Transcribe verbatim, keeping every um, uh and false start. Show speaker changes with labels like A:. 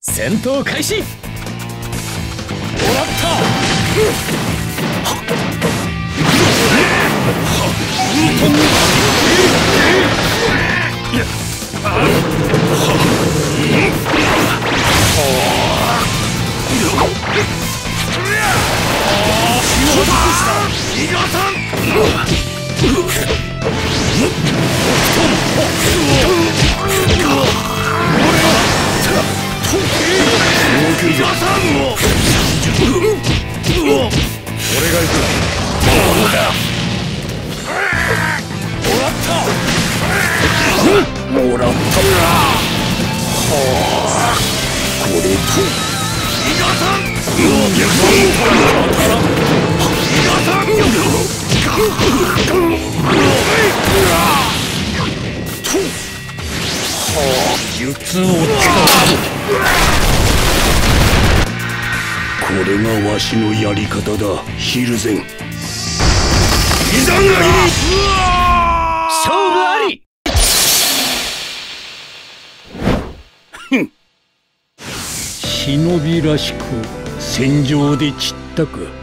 A: 戦闘開始。もらった。俺が行く。もらった。もらった。これと伊賀さん。伊賀さん。術を使う。これがわしのやり方だ、ヒルゼン。いざなり。勝負あり。ふん。忍びらしく戦場で散ったか。